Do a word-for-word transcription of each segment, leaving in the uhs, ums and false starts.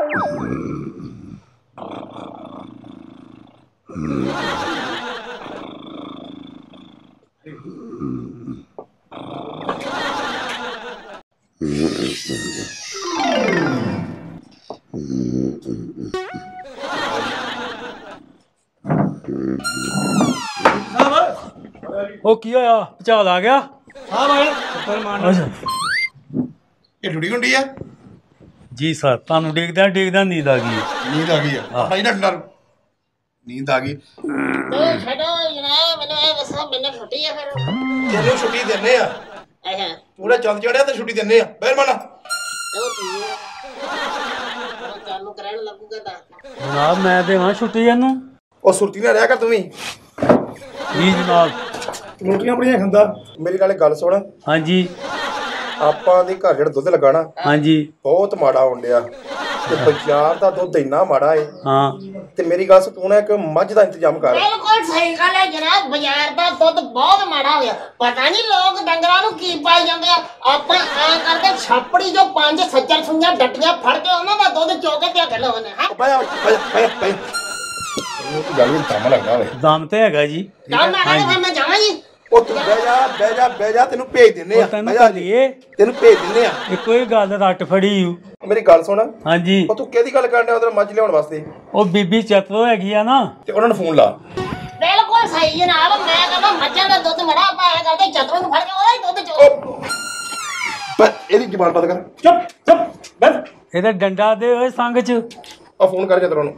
ਉਹ ਕੀ ਹੋਇਆ ਭਚਾਲ ਆ ਗਿਆ ਹਾਂ ਭਾਈ ਉੱਪਰ ਮਾਰਨਾ ਇਹ ਡਿਊਟੀ ਹੁੰਦੀ ਆ ਜੀ ਸਰ ਤੁਹਾਨੂੰ ਡੇਗਦਾ ਡੇਗਦਾ ਨੀਂਦ ਆ ਗਈ ਨੀਂਦ ਆ ਗਈ ਆ ਭਾਈ ਨਾ ਡਰ ਨੀਂਦ ਆ ਗਈ ਤੂੰ ਛੱਡੋ ਜਨਾਬ ਮੈਨੂੰ ਇਹ ਦੱਸੋ ਮੈਨੂੰ ਛੁੱਟੀ ਆ ਫਿਰ ਤੈਨੂੰ ਛੁੱਟੀ ਦਿੰਨੇ ਆ ਅੱਛਾ ਪੂਰਾ ਚੰਦ ਚੜਿਆ ਤੇ ਛੁੱਟੀ ਦਿੰਨੇ ਆ ਬਹਿਰਮਾਨਾ ਚਲੋ ਠੀਕ ਹੈ ਚਾਲੂ ਕਰਨ ਲੱਗੂਗਾ ਤਾਂ ਜਨਾਬ ਮੈਂ ਦੇਵਾਂ ਛੁੱਟੀ ਇਹਨੂੰ ਉਹ ਸੁਰਤੀ ਨਾਲ ਰਹਿ ਕਰ ਤੂੰ ਵੀ ਜੀ ਜਨਾਬ ਰੋਟੀਆਂ ਬੜੀਆਂ ਖਾਂਦਾ ਮੇਰੀ ਨਾਲੇ ਗੱਲ ਸੁਣ ਹਾਂਜੀ ਆਪਾਂ ਦੇ ਘਰ ਜਿਹੜਾ ਦੁੱਧ ਲਗਾਣਾ ਹਾਂਜੀ ਬਹੁਤ ਮਾੜਾ ਹੋਣ ਡਿਆ ਤੇ ਬਾਜ਼ਾਰ ਦਾ ਦੁੱਧ ਇੰਨਾ ਮਾੜਾ ਏ ਹਾਂ ਤੇ ਮੇਰੀ ਗੱਲ ਸੁਣ ਤੂੰ ਨਾ ਇੱਕ ਮੱਝ ਦਾ ਇੰਤਜ਼ਾਮ ਕਰ ਬਿਲਕੁਲ ਸਹੀ ਗੱਲ ਹੈ ਜਨਾਬ ਬਾਜ਼ਾਰ ਦਾ ਦੁੱਧ ਬਹੁਤ ਮਾੜਾ ਹੋ ਗਿਆ ਪਤਾ ਨਹੀਂ ਲੋਕ ਡੰਗਰਾਂ ਨੂੰ ਕੀ ਪਾਈ ਜਾਂਦੇ ਆ ਆਪਾਂ ਐ ਕਰਦੇ ਛਾਪੜੀ ਜੋ ਪੰਜ ਸੱਜਰ ਸੁਈਆਂ ਡੱਟੀਆਂ ਫੜ ਕੇ ਉਹਨਾਂ ਦਾ ਦੁੱਧ ਚੋ ਕੇ ਤੇ ਅੱਗ ਲਾਉਣੇ ਹਾਂ ਬਾਇਆ ਬਾਇਆ ਬਾਇਆ ਬਾਇਆ ਉਹ ਗੱਲ ਵੀ ਦਮ ਲੱਗਦਾ ਵੇ ਦਮ ਤੇ ਹੈਗਾ ਜੀ ਤਾਂ ਮੈਂ ਕਹਿੰਦਾ ਮੈਂ ਜਾਵਾਂ ਜੀ ਉਹ ਤੂੰ ਬਹਿ ਜਾ ਬਹਿ ਜਾ ਬਹਿ ਜਾ ਤੈਨੂੰ ਭੇਜ ਦਿੰਨੇ ਆ ਤੈਨੂੰ ਘੱਲੀਏ ਤੈਨੂੰ ਭੇਜ ਦਿੰਨੇ ਆ ਇੱਕੋ ਹੀ ਗੱਲ ਰੱਟ ਫੜੀ ਮੇਰੀ ਗੱਲ ਸੁਣ ਹਾਂਜੀ ਉਹ ਤੂੰ ਕਿਹਦੀ ਗੱਲ ਕਰਨ ਡਿਆ ਉਧਰ ਮੱਝ ਲਿਆਉਣ ਵਾਸਤੇ ਉਹ ਬੀਬੀ ਚਤਰੋ ਹੈਗੀ ਆ ਨਾ ਤੇ ਉਹਨਾਂ ਨੂੰ ਫੋਨ ਲਾ ਬਿਲਕੁਲ ਸਹੀ ਜਨਾਬ ਮੈਂ ਕਹਿੰਦਾ ਮੱਝਾਂ ਦਾ ਦੁੱਧ ਮੜਾ ਪਾਇਆ ਕਰਦੇ ਚਤਰੋਂ ਨੂੰ ਫੜ ਕੇ ਉਹਦਾ ਹੀ ਦੁੱਧ ਚੋ ਪਰ ਇਹਦੀ ਜ਼ਬਾਨ ਬੰਦ ਕਰ ਚੁੱਪ ਚੁੱਪ ਬਸ ਇਹਦਾ ਡੰਡਾ ਦੇ ਓਏ ਸੰਗ ਚ ਆ ਫੋਨ ਕਰ ਜਤਰੋਂ ਨੂੰ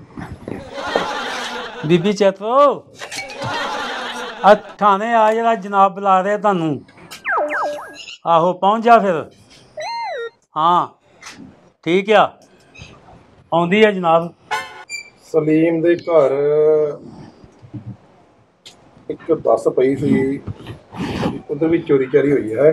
ਬੀਬੀ ਚਤਰੋ ਆ ਥਾਣੇ ਆ ਜਿਹੜਾ ਜਨਾਬ ਬੁਲਾ ਰਿਹਾ ਤੁਹਾਨੂੰ ਆਹੋ ਪਹੁੰਚ ਜਾ ਫਿਰ ਹਾਂ ਠੀਕ ਆ ਆਉਂਦੀ ਆ ਜਨਾਬ ਸਲੀਮ ਦੇ ਘਰ ਇੱਕ ਦੱਸ ਪਈ ਸੀ ਉਧਰ ਵੀ ਚੋਰੀ ਚਾਰੀ ਹੋਈ ਹੈ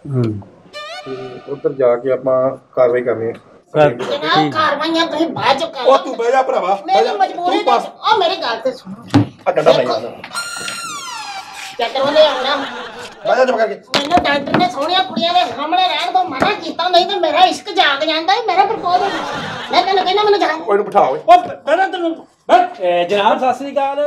ਉਧਰ ਜਾ ਕੇ ਆਪਾਂ ਕਾਰਵਾਈ ਕਰਨੀ ਹੈ ਜਨਾਬ ਕਾਰਵਾਈਆਂ ਤੁਸੀਂ ਬਾਅਦ ਚ ਕਰ ਉਹ ਤੂੰ ਬਹਿ ਜਾ ਭਰਾਵਾ ਬਹਿ ਜਾ ਮੇਰੀ ਮਜਬੂਰੀ ਤੂੰ ਪਾਸ ਉਹ ਮੇਰੀ ਗੱਲ ਤੇ ਸੁਣੋ ਆ ਡੰਡਾ ਨਹੀਂ ਆਉਂਦਾ ਚਤਰੋਂ ਨੇ ਆਉਣਾ ਬਹਿ ਜਾ ਚੁੱਪ ਕਰਕੇ ਮੈਨੂੰ ਡਾਕਟਰ ਨੇ ਸੋਹਣੀਆਂ ਕੁੜੀਆਂ ਦੇ ਸਾਹਮਣੇ ਰਹਿਣ ਤੋਂ ਮਨਾ ਕੀਤਾ ਨਹੀਂ ਤੇ ਮੇਰਾ ਇਸ਼ਕ ਜਾਗ ਜਾਂਦਾ ਹੈ ਮੇਰਾ ਪ੍ਰਪੋਜ਼ ਮੈਂ ਤੈਨੂੰ ਕਹਿੰਦਾ ਮੈਨੂੰ ਜਾ ਉਹ ਇਹਨੂੰ ਬਿਠਾ ਓਏ ਉਹ ਬਹਿਣਾ ਤੈਨੂੰ ਬਸ ਜਨਾਬ ਸਤਿ ਸ੍ਰੀ ਅਕਾਲ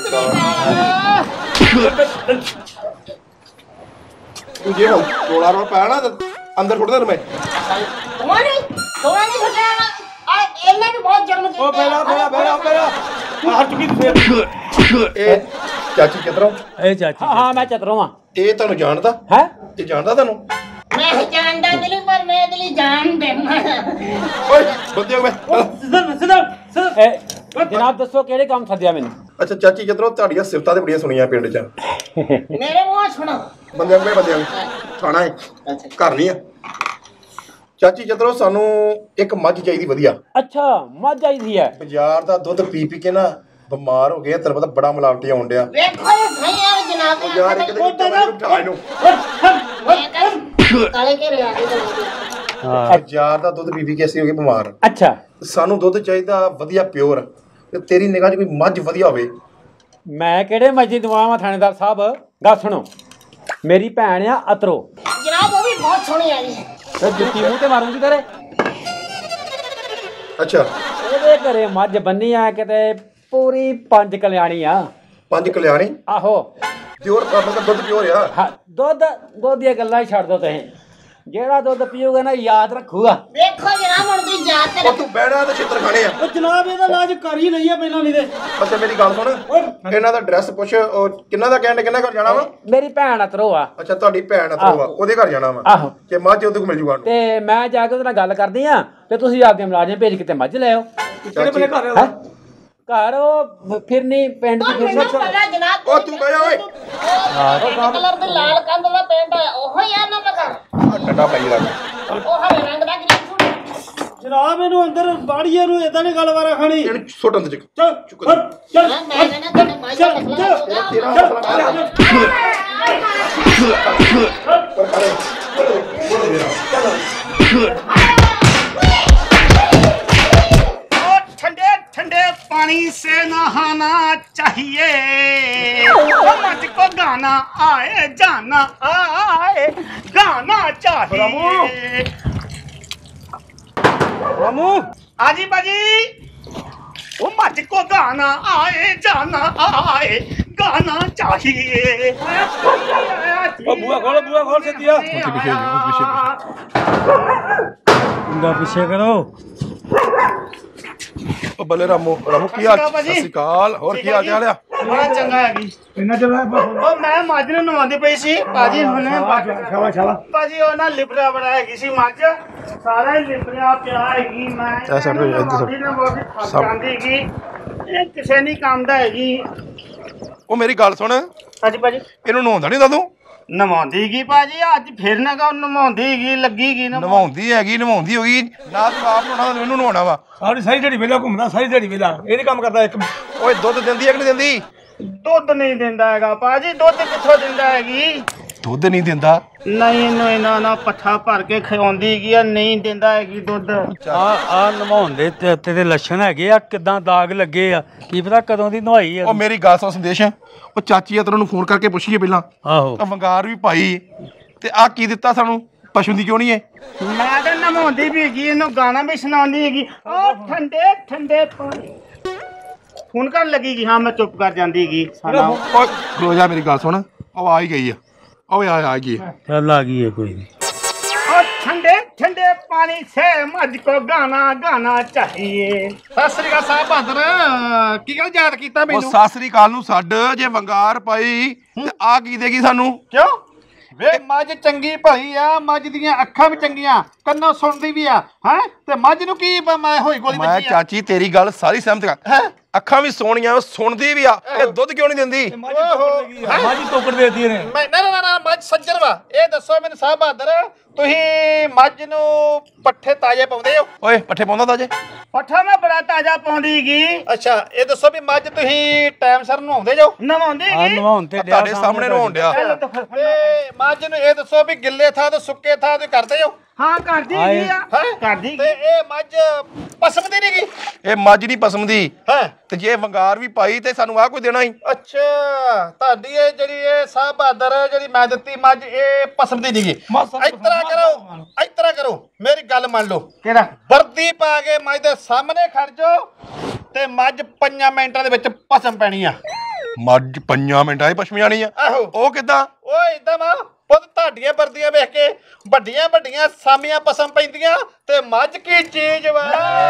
ਤੂੰ ਜੇ ਹੁਣ ਰੋਲਾ ਰੋਲ ਪਾਇਆ ਨਾ ਅੰਦਰ ਸੁੱਟ ਦੇ ਮੈਂ ਤੁਹਾਡੀ ਤੁਹਾਡੀ ਛੱਡਣਾ ਆ ਇਹਨਾਂ ਨੇ ਬਹੁਤ ਜਨਮ ਕੀਤਾ ਉਹ ਬਹਿਣਾ ਬਹਿਣਾ ਬਹਿਣਾ ਬਹਿਣਾ ਹਟ ਚੁੱਕੀ ਫੇਰ ਇਹ ਚਾਚੀ ਕਿਧਰੋਂ ਇਹ ਚਾਚੀ ਹਾਂ ਹਾਂ ਮੈਂ ਚਤਰੋਂ ਆ ਇਹ ਤੁਹਾਨੂੰ ਜਾਣਦਾ ਹੈ ਇਹ ਜਾਣਦਾ ਤੁਹਾਨੂੰ ਮੈਂ ਜਾਣਦਾ ਨਹੀਂ ਪਰ ਮੈਂ ਇਹਦੇ ਲਈ ਜਾਣ ਦੇਣਾ ਓਏ ਬੰਦੇ ਹੋ ਮੈਂ ਸਿੱਧਾ ਸਿੱਧਾ ਸਿੱਧਾ ਜਨਾਬ ਦੱਸੋ ਕਿਹੜੇ ਕੰਮ ਸੱਦਿਆ ਮੈਨੂੰ ਅੱਛਾ ਚਾਚੀ ਕਿਧਰੋਂ ਤੁਹਾਡੀਆਂ ਸਿਫਤਾਂ ਤੇ ਬੜੀਆਂ ਸੁਣੀਆਂ ਪਿੰਡ 'ਚ ਮੇਰੇ ਮੂੰਹ ਸੁਣੋ ਬੰਦੇ ਅੰਗੇ ਬੰਦੇ ਅੰਗੇ ਥਾਣਾ ਹੈ ਘਰ ਨਹੀਂ ਆ ਚਾਚੀ ਜਦੋਂ ਸਾਨੂੰ ਇੱਕ ਮੱਝ ਚਾਹੀਦੀ ਵਧੀਆ ਅੱਛਾ ਮੱਝ ਆਈਦੀ ਹੈ ਬਾਜ਼ਾਰ ਦਾ ਦੁੱਧ ਪੀ ਪੀ ਕੇ ਨਾ ਬਿਮਾਰ ਹੋ ਗਏ ਤੇਰੇ ਪਤਾ ਬੜਾ ਮਿਲਾਵਟੀ ਆਉਣ ਡਿਆ ਵੇਖੋ ਇਹ ਸਹੀ ਆ ਜਨਾਬ ਯਾਰ ਇੱਕ ਦਿਨ ਉਠਾ ਇਹਨੂੰ ਕਾਲੇ ਕੇ ਰਿਆ ਹਾਂ ਬਾਜ਼ਾਰ ਦਾ ਦੁੱਧ ਪੀ ਪੀ ਕੇ ਅਸੀਂ ਹੋ ਗਏ ਬਿਮਾਰ ਅੱਛਾ ਸਾਨੂੰ ਦੁੱਧ ਚਾਹੀਦਾ ਵਧੀਆ ਪਿਓਰ ਤੇ ਤੇਰੀ ਨਿਗਾਹ 'ਚ ਕੋਈ ਮੱਝ ਵਧੀਆ ਹੋਵੇ ਮੈਂ ਕਿਹੜੇ ਮੱਝ ਦੀ ਦਵਾਵਾਂ ਥਾਣੇਦਾਰ ਸਾਹਿਬ ਗੱਲ ਸੁਣੋ ਮੇਰੀ ਭੈਣ ਆ ਅਤਰੋ ਜਨਾਬ ਉਹ ਵੀ ਬਹੁਤ ਸੋਹਣੀ ਆ ਜੀ ਤੇ ਜੁੱਤੀ ਮੂੰਹ ਤੇ ਮਾਰੂੰਗੀ ਤੇਰੇ ਅੱਛਾ ਉਹਦੇ ਘਰੇ ਮੱਝ ਬੰਨੀ ਆ ਕਿਤੇ ਪੂਰੀ ਪੰਜ ਕਲਿਆਣੀ ਆ ਪੰਜ ਕਲਿਆਣੀ ਆਹੋ ਪਿਓਰ ਮਤਲਬ ਦੁੱਧ ਪਿਓਰ ਆ ਹਾਂ ਦੁੱਧ ਦੁੱਧ ਦੀਆਂ ਗੱਲਾਂ ਹੀ ਛੱਡ ਦੋ ਤੁਸੀਂ ਜਿਹੜਾ ਦੁੱਧ ਪੀਓਗੇ ਨਾ ਯਾਦ ਰੱਖੂਗਾ ਵੇਖੋ ਜਨਾਬ ਹੁਣ ਦੀ ਯਾਦ ਤੇ ਉਹ ਤੂੰ ਬਹਿਣਾ ਤੇ ਛਿੱਤਰ ਖਾਣੇ ਆ ਉਹ ਜਨਾਬ ਇਹਦਾ ਇਲਾਜ ਕਰ ਹੀ ਲਈਏ ਪਹਿਲਾਂ ਨਹੀਂ ਤੇ ਅੱਛਾ ਮੇਰੀ ਗੱਲ ਸੁਣ ਇਹਨਾਂ ਦਾ ਐਡਰੈਸ ਪੁੱਛ ਉਹ ਕਿੰਨਾ ਦਾ ਕਹਿਣ ਕਿੰਨਾ ਘਰ ਜਾਣਾ ਵਾ ਮੇਰੀ ਭੈਣ ਅਤਰੋ ਆ ਅੱਛਾ ਤੁਹਾਡੀ ਭੈਣ ਅਥਰੋ ਆ ਉਹਦੇ ਘਰ ਜਾਣਾ ਵਾ ਆਹੋ ਕਿ ਮੱਝ ਉਹਦੇ ਕੋਲ ਮਿਲ ਜੂਗਾ ਤੇ ਮੈਂ ਜਾ ਕੇ ਉਹਦੇ ਨਾਲ ਗੱਲ ਕਰਦੀ ਆ ਤੇ ਤੁਸੀਂ ਆਪਦੇ ਮੁਲਾਜ਼ਮ ਭੇਜ ਕੇ ਤੇ ਮੱਝ ਲੈ ਆਓ ਕਿਹੜੇ ਬਲੇ ਘਰ ਹੈਂ? ਘਰ ਉਹ ਫਿਰਨੀ ਪਿੰਡ ਦੀ ਮੈਨੂੰ ਫਿਰਨੀ ਪਤਾ ਜਨਾਬ ਉਹ ਤੂੰ ਬਹਿ ਜਾ ਓਏ ਉਹ ਕਲਰ ਦੇ ਲਾਲ ਕੰਧ ਦਾ ਪੈਂਟ ਆ ਉਹ ਹੀ ਆ ਨਾ ਮੈਂ ਘਰ ਡੰਡਾ ਪਾਈ ਲੱਗ ਉਹ ਹਰੇ ਰੰਗ ਦਾ ਗ੍ਰੀਨ ਜਨਾਬ ਇਹਨੂੰ ਅੰਦਰ ਬਾੜੀਏ ਨੂੰ ਇਦਾਂ ਨਹੀਂ ਗੱਲਬਾਤ ਖਾਣੀ ਇਹਨੂੰ ਸੁੱਟ ਅੰਦਰ ਚ ਚੱਲ ਚੁੱਕ ਚੱਲ ਮੈਂ ਕਹਿੰਦਾ ਤੈਨੂੰ ਮਾਜਾ ਮਸਲਾ ਤੇਰਾ ਮਸਲਾ ਪਰ ਕਰੇ ठंडे ठंडे पानी से नहाना चाहिए मुझको गाना आए जाना आए गाना चाहिए मामू आजी बाजी वो मुझको गाना आए जाना आए गाना चाहिए बुआ खोलो बुआ खोल से दिया मुंडा पीछे करो ਉਹ ਬੱਲੇ ਰਾਮੂ ਰਾਮੂ ਕੀ ਹਾਲ ਸਤਿ ਸ਼੍ਰੀ ਅਕਾਲ ਹੋਰ ਕੀ ਹਾਲ ਚਾਲ ਆ ਬੜਾ ਚੰਗਾ ਹੈਗੀ ਇੰਨਾ ਚੰਗਾ ਉਹ ਮੈਂ ਮੱਝ ਨੂੰ ਨਵਾਉਂਦੀ ਪਈ ਸੀ ਬਾਜੀ ਹੁਣੇ ਸ਼ਾਬਾਸ਼ ਸ਼ਾਬਾਸ਼ ਬਾਜੀ ਉਹ ਨਾ ਲਿਬੜਾ ਬੜਾ ਹੈਗੀ ਸੀ ਮੱਝ ਸਾਰਾ ਹੀ ਲਿਬੜਿਆ ਪਿਆ ਹੈਗੀ ਮੈਂ ਇਹ ਸਭ ਇੱਧਰ ਸਭ ਜਾਂਦੀ ਹੈਗੀ ਇਹ ਕਿਸੇ ਨਹੀਂ ਕੰਮ ਦਾ ਹੈਗੀ ਉਹ ਮੇਰੀ ਗੱਲ ਸੁਣ ਹਾਂਜੀ ਬਾਜੀ ਇਹਨੂੰ ਨਹਾਉਂਦਾ ਨਹੀਂ ਦਾਦੂ ਨਵਾਉਂਦੀ ਗਈ ਭਾਜੀ ਅੱਜ ਫਿਰ ਨਾ ਕਹੋ ਨਵਾਉਂਦੀ ਗਈ ਲੱਗੀ ਗਈ ਨਵਾਉਂਦੀ ਹੈਗੀ ਨਵਾਉਂਦੀ ਹੋਗੀ ਨਾ ਤੂੰ ਆਪ ਨਹਾਉਣਾ ਇਹਨੂੰ ਨਹਾਉਣਾ ਵਾ ਸਾਰੀ ਸਾਰੀ ਦਿਹਾੜੀ ਵੇਲਾ ਘੁੰਮਦਾ ਸਾਰੀ ਦਿਹਾੜੀ ਵੇਲਾ ਇਹ ਨਹੀਂ ਕੰਮ ਕਰਦਾ ਇੱਕ ਓਏ ਦੁੱਧ ਦਿੰਦੀ ਹੈ ਕਿ ਨਹੀਂ ਦਿੰਦੀ ਦੁੱਧ ਨਹੀਂ ਦਿੰਦਾ ਹੈਗਾ ਭਾਜੀ ਦੁੱਧ ਕਿੱਥੋਂ ਦਿੰਦਾ ਹੈਗੀ ਦੁੱਧ ਨਹੀਂ ਦਿੰਦਾ ਨਹੀਂ ਇਹਨੂੰ ਇਹਨਾਂ ਨਾ ਪੱਠਾ ਭਰ ਕੇ ਖਿਆਉਂਦੀ ਗਈ ਨਹੀਂ ਦਿੰਦਾ ਹੈਗੀ ਦੁੱਧ ਆ ਆ ਨਵਾਉਣ ਦੇ ਤੇ ਤੇਰੇ ਲੱਛਣ ਹੈਗੇ ਆ ਕਿਦਾਂ ਦਾਗ ਲੱਗੇ ਆ ਕੀ ਪਤਾ ਕਦੋਂ ਦੀ ਨਵਾਈ ਆ ਉਹ ਮੇਰੀ ਗੱਲ ਸੁਣ ਸੰਦੇਸ਼ ਉਹ ਚਾਚੀ ਆ ਤੈਨੂੰ ਫੋਨ ਕਰਕੇ ਪੁੱਛੀਏ ਪਹਿਲਾਂ ਆਹੋ ਤਾਂ ਵੰਗਾਰ ਵੀ ਪਾਈ ਤੇ ਆ ਕੀ ਦਿੱਤਾ ਸਾਨੂੰ ਪਸ਼ੂ ਦੀ ਕਿਉਂ ਨਹੀਂ ਏ ਮੈਂ ਤਾਂ ਨਵਾਉਂਦੀ ਵੀ ਹੈਗੀ ਇਹਨੂੰ ਗਾਣਾ ਵੀ ਸੁਣਾਉਂਦੀ ਹੈਗੀ ਉਹ ਠੰਡੇ ਠੰਡੇ ਪਾਣੀ ਫੋਨ ਕਰਨ ਲੱਗੀ ਕਿ ਹਾਂ ਮੈਂ ਚੁੱਪ ਕਰ ਜਾਂਦੀ ਹੈਗੀ ਸਾਡਾ ਓਏ ਖਲੋ ਜਾ ਮੇਰੀ ਗੱਲ ਸੁਣ ਉਹ ਆ ਹੀ ਗਈ ਆ ਓਏ ਆ ਆ ਗਈ ਚੱਲ ਆ ਗਈ ਹੈ ਕੋਈ ਨਹੀਂ और ठंडे ठंडे पानी से मुझको गाना गाना चाहिए सत श्री अकाल साहब बहादुर की गल याद कीता ਉਹ मैनू ਸਤਿ ਸ੍ਰੀ ਅਕਾਲ ਨੂੰ ਛੱਡ ਜੇ ਵੰਗਾਰ ਪਾਈ ਤੇ ਆ ਕੀ ਦੇਗੀ ਸਾਨੂੰ क्यों ਵੇ ਮੱਝ ਚੰਗੀ ਭਲੀ ਆ ਮੱਝ ਦੀਆਂ ਅੱਖਾਂ ਵੀ ਚੰਗੀਆਂ ਕੰਨੋਂ ਸੁਣਦੀ ਵੀ ਆ ਹੈ ਤੇ ਮੱਝ ਨੂੰ ਕੀ ਮੈਂ ਹੋਈ ਗੋਲੀ ਮੈਂ ਵੱਜੀ ਆ ਚਾਚੀ ਤੇਰੀ ਗੱਲ ਸਾਰੀ ਸਹਿਮਤ ਕਰ ਅੱਖਾਂ ਵੀ ਸੋਹਣੀਆਂ ਸੁਣਦੀ ਵੀ ਆ ਇਹ ਦੁੱਧ ਕਿਉਂ ਨਹੀਂ ਦਿੰਦੀ ਮਾਜੀ ਟੋਕੜ ਦੇਦੀ ਨੇ ਮੈਂ ਨਾ ਨਾ ਨਾ ਮੱਝ ਸੱਜਣ ਵਾ ਇਹ ਦੱਸੋ ਮੈਨੂੰ ਸਾਹਿਬ ਬਹਾਦਰ ਤੁਸੀਂ ਮੱਝ ਨੂੰ ਪੱਠੇ ਤਾਜ਼ੇ ਪਾਉਂਦੇ ਹੋ ਓਏ ਪੱਠੇ ਪਾਉਂਦਾ ਤਾਜੇ ਪੱਠਾ ਮੈਂ ਬੜਾ ਤਾਜ਼ਾ ਪਾਉਂਦੀ ਗੀ ਅੱਛਾ ਇਹ ਦੱਸੋ ਵੀ ਮੱਝ ਤੁਸੀਂ ਟਾਈਮ ਸਿਰ ਨਹਾਉਂਦੇ ਜਾਓ ਨਹਾਉਂਦੇ ਆ ਨਵਾਉਣ ਤੇ ਡਿਆ ਤੁਹਾਡੇ ਸਾਹਮਣੇ ਨਹਾਉਣ ਡਿਆ ਤੇ ਮੱਝ ਨੂੰ ਇਹ ਦੱਸੋ ਵੀ ਗਿੱਲੇ ਥਾਂ ਤੇ ਸੁੱਕੇ ਥਾਂ ਤੇ ਕਰਦੇ ਜਾਓ ਹਾਂ ਕਰਦੀ ਆਏ। ਆ ਕਰਦੀ ਤੇ ਇਹ ਮੱਝ ਪਸਮਦੀ ਨਹੀਂ ਗੀ ਇਹ ਮੱਝ ਨਹੀਂ ਪਸਮਦੀ ਹਾਂ ਤੇ ਜੇ ਵੰਗਾਰ ਵੀ ਪਾਈ ਤੇ ਸਾਨੂੰ ਆ ਕੋਈ ਦੇਣਾ ਹੀ ਅੱਛਾ ਤੁਹਾਡੀ ਇਹ ਜਿਹੜੀ ਇਹ ਸਾਹਿਬ ਬਹਾਦਰ ਜਿਹੜੀ ਮੈਂ ਦਿੱਤੀ ਮੱਝ ਇਹ ਪਸਮਦੀ ਨਹੀਂ ਗੀ ਇਸ ਤਰ੍ਹਾਂ ਕਰੋ ਇਸ ਤਰ੍ਹਾਂ ਕਰੋ ਮੇਰੀ ਗੱਲ ਮੰਨ ਲਓ ਕਿਹੜਾ ਵਰਦੀ ਪਾ ਕੇ ਮੱਝ ਦੇ ਸਾਹਮਣੇ ਖੜ ਜਾਓ ਤੇ ਮੱਝ ਪੰਜਾਂ ਮਿੰਟਾਂ ਦੇ ਵਿੱਚ ਪਸਮ ਪੈਣੀ ਆ ਮੱਝ ਪੰਜਾਂ ਮਿੰਟਾਂ 'ਚ ਪਸ਼ਮੀ ਆਣੀ ਆ ਆਹੋ ਉਹ ਕਿੱਦਾਂ ਓਏ ਇਦਾਂ ਮਾ ਪੁੱਤ ਤੁਹਾਡੀਆਂ ਵਰਦੀਆਂ ਵੇਖ ਕੇ ਵੱਡੀਆਂ ਵੱਡੀਆਂ ਸਾਮੀਆਂ ਪਸਮ ਪੈਂਦੀਆਂ ਤੇ ਮੱਝ ਕੀ ਚੀਜ਼ ਵਾ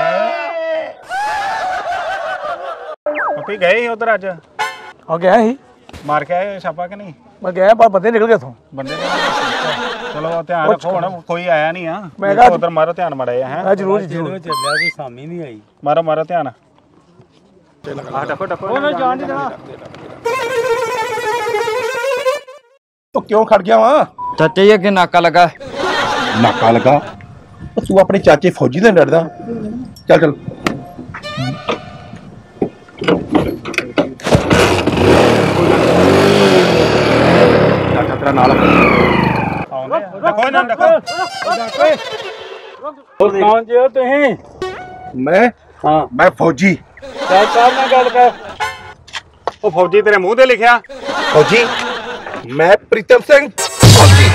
ਆਪੇ ਗਏ ਉਧਰ ਅੱਜ ਆ ਗਿਆ ਸੀ ਮਾਰ ਕੇ ਆਏ ਛਾਪਾ ਕਿ ਨਹੀਂ ਮੈਂ ਗਿਆ ਪਰ ਬੰਦੇ ਨਿਕਲ ਗਏ ਇਥੋਂ ਬੰਦੇ ਚਲੋ ਧਿਆਨ ਰੱਖੋ ਹੁਣ ਕੋਈ ਆਇਆ ਨਹੀਂ ਆ ਮੈਂ ਕਿਹਾ ਉਧਰ ਮਾਰੋ ਧਿਆਨ ਮੜਿਆ ਹੈ ਆ ਜ਼ਰੂਰ ਜ਼ਰੂਰ ਜਦੋਂ ਚੱਲਿਆ ਕੋਈ ਸਾਮੀ ਨਹੀਂ ਆਈ ਮਾਰੋ ਮਾਰੋ ਧਿਆਨ ਆ ਟੱਪੋ ਟੱਪੋ ਉਹਨੇ ਜਾਣ ਨਹੀਂ ਦੇਣਾ ਤੂੰ ਕਿਉਂ ਖੜ ਗਿਆ ਵਾ ਚਾਚਾ ਜੀ ਅੱਗੇ ਨਾਕਾ ਲੱਗਾ ਨਾਕਾ ਲਗਾ ਤੂੰ ਆਪਣੇ ਚਾਚੇ ਫੌਜੀ ਦੇ ਡਰਦਾ ਚੱਲ ਚੱਲ ਚਾਚਾ ਤੇਰਾ ਨਾਲ ਦੇਖੋ ਇਹਨਾਂ ਨੂੰ ਦੇਖੋ ਉਹ ਕੌਣ ਜੀ ਹੋ ਤੁਸੀਂ ਮੈਂ ਹਾਂ ਮੈਂ ਫੌਜੀ ਚੱਲ ਸਾਹਿਬ ਨਾਲ ਗੱਲ ਕਰ ਉਹ ਫੌਜੀ ਤੇਰੇ ਮੂੰਹ ਤੇ ਲਿਖਿਆ ਫੌਜੀ ਮੈਂ ਪ੍ਰੀਤਮ ਸਿੰਘ ਫੌਜੀ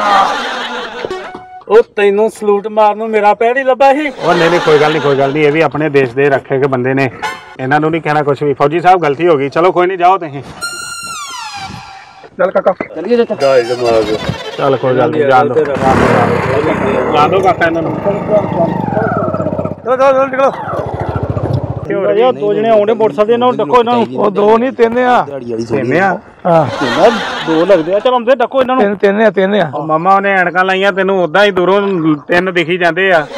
ਉਹ ਤੈਨੂੰ ਸਲੂਟ ਮਾਰਨ ਨੂੰ ਮੇਰਾ ਪੈਰ ਹੀ ਲੱਭਾ ਸੀ ਉਹ ਨਹੀਂ ਨਹੀਂ ਕੋਈ ਗੱਲ ਨਹੀਂ ਕੋਈ ਗੱਲ ਨਹੀਂ ਇਹ ਵੀ ਆਪਣੇ ਦੇਸ਼ ਦੇ ਰੱਖੇ ਕੇ ਬੰਦੇ ਨੇ ਇਹਨਾਂ ਨੂੰ ਨਹੀਂ ਕਹਿਣਾ ਕੁਝ ਵੀ ਫੌਜੀ ਸਾਹਿਬ ਗਲਤੀ ਹੋ ਗਈ ਚਲੋ ਕੋਈ ਨਹੀਂ ਜਾਓ ਤੁਸੀਂ ਚੱਲ ਕਾਕਾ ਚਲੀਏ ਚਾਚਾ ਗਾਇ ਦਿਮਾਗ ਚੱਲ ਕੋਈ ਗੱਲ ਨਹੀਂ ਜਾਣ ਦੋ ਲਾ ਦੋ ਕਾਕਾ ਇਹਨਾਂ ਨੂੰ ਚਲੋ ਚਲੋ ਨਿਕਲੋ ਯਾਰ ਦੋ ਜਣੇ ਆਉਂਦੇ ਮੋਟਰਸਾਈਕਲ ਇਹਨਾਂ ਨੂੰ ਡੱਕੋ ਇਹਨਾਂ ਨੂੰ ਉਹ ਦੋ ਨਹੀਂ ਤਿੰਨ ਆ ਤਿੰਨ ਆ ਹਾਂ ਦੋ ਲੱਗਦੇ ਆ ਚਲ ਆਉਂਦੇ ਡੱਕੋ ਇਹਨਾਂ ਨੂੰ ਤਿੰਨ ਤਿੰਨ ਆ ਤਿੰਨ ਆ ਮਾਮਾ ਉਹਨੇ ਐਨਕਾਂ ਲਾਈਆਂ ਤੈਨੂੰ ਉਦਾਂ ਹੀ ਦੂਰੋਂ ਤਿੰਨ ਦਿਖੀ ਜਾਂਦੇ ਆ